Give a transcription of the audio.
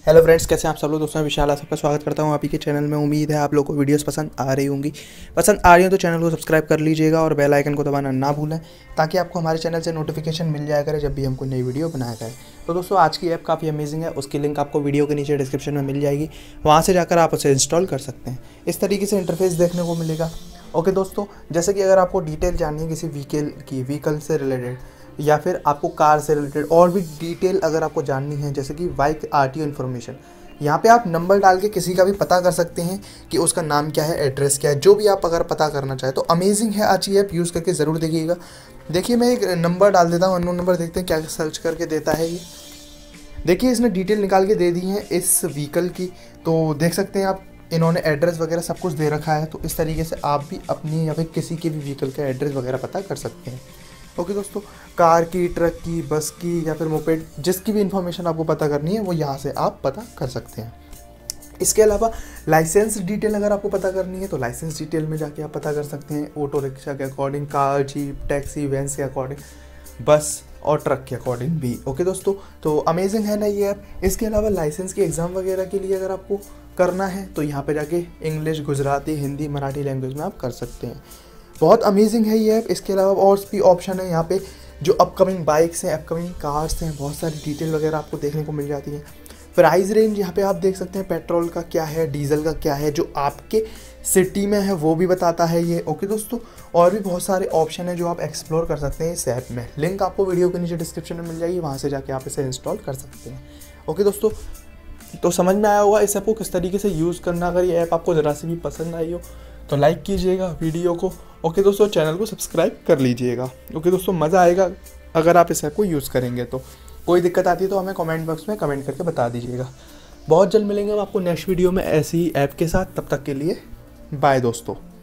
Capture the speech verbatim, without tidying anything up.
Hello friends, कैसे हैं आप सब लोग। दोस्तों मैं विशाल आप सबका स्वागत करता हूं आप ही के चैनल में। उम्मीद है आप लोगों को वीडियोस पसंद आ रही होंगी। पसंद आ रही हो तो चैनल को सब्सक्राइब कर लीजिएगा और बेल आइकन को दबाना ना भूलें, ताकि आपको हमारे चैनल से नोटिफिकेशन मिल जाया करे जब भी हम कोई नई वीडियो बनाया जाए। तो दोस्तों आज की ऐप काफ़ी अमेजिंग है, उसकी लिंक आपको वीडियो के नीचे डिस्क्रिप्शन में मिल जाएगी, वहाँ से जाकर आप उसे इंस्टॉल कर सकते हैं। इस तरीके से इंटरफेस देखने को मिलेगा। ओके दोस्तों, जैसे कि अगर आपको डिटेल जाननी है किसी व्हीकल की व्हीकल से रिलेटेड या फिर आपको कार से रिलेटेड और भी डिटेल अगर आपको जाननी है, जैसे कि बाइक आरटीओ इन्फॉर्मेशन, यहाँ पे आप नंबर डाल के किसी का भी पता कर सकते हैं कि उसका नाम क्या है, एड्रेस क्या है, जो भी आप अगर पता करना चाहें तो अमेजिंग है। आज ये ऐप यूज़ करके ज़रूर देखिएगा। देखिए मैं एक नंबर डाल देता हूँ, अननोन नंबर, देखते हैं क्या सर्च करके देता है ये। देखिए इसने डिटेल निकाल के दे दी है इस व्हीकल की, तो देख सकते हैं आप, इन्होंने एड्रेस वगैरह सब कुछ दे रखा है। तो इस तरीके से आप भी अपनी या फिर किसी के भी व्हीकल का एड्रेस वगैरह पता कर सकते हैं। ओके दोस्तों, कार की, ट्रक की, बस की या फिर मोपेड, जिसकी भी इंफॉर्मेशन आपको पता करनी है वो यहाँ से आप पता कर सकते हैं। इसके अलावा लाइसेंस डिटेल अगर आपको पता करनी है तो लाइसेंस डिटेल में जाके आप पता कर सकते हैं। ऑटो रिक्शा के according, car, jeep, taxi, vans के अकॉर्डिंग, बस और ट्रक के अकॉर्डिंग भी। ओके दोस्तों, तो अमेजिंग है ना ये ऐप। इसके अलावा लाइसेंस के एग्ज़ाम वगैरह के लिए अगर आपको करना है तो यहाँ पे जाके इंग्लिश, गुजराती, हिंदी, मराठी लैंग्वेज में आप कर सकते हैं। बहुत अमेजिंग है ये ऐप। इसके अलावा और भी ऑप्शन है यहाँ पे, जो अपकमिंग बाइक्स हैं, अपकमिंग कार्स हैं, बहुत सारी डिटेल वगैरह आपको देखने को मिल जाती है। प्राइस रेंज यहाँ पे आप देख सकते हैं, पेट्रोल का क्या है, डीजल का क्या है, जो आपके सिटी में है वो भी बताता है ये। ओके दोस्तों, और भी बहुत सारे ऑप्शन है जो आप एक्सप्लोर कर सकते हैं इस ऐप में। लिंक आपको वीडियो के नीचे डिस्क्रिप्शन में मिल जाएगी, वहाँ से जाके आप इसे इंस्टॉल कर सकते हैं। ओके दोस्तों, तो समझ में आया होगा इस ऐप को किस तरीके से यूज़ करना। अगर ये ऐप आपको ज़रा सी भी पसंद आई हो तो लाइक कीजिएगा वीडियो को। ओके दोस्तों, चैनल को सब्सक्राइब कर लीजिएगा। ओके दोस्तों, मज़ा आएगा अगर आप इस ऐप को यूज़ करेंगे तो। कोई दिक्कत आती है तो हमें कमेंट बॉक्स में कमेंट करके बता दीजिएगा। बहुत जल्द मिलेंगे हम आपको नेक्स्ट वीडियो में ऐसी ही ऐप के साथ। तब तक के लिए बाय दोस्तों।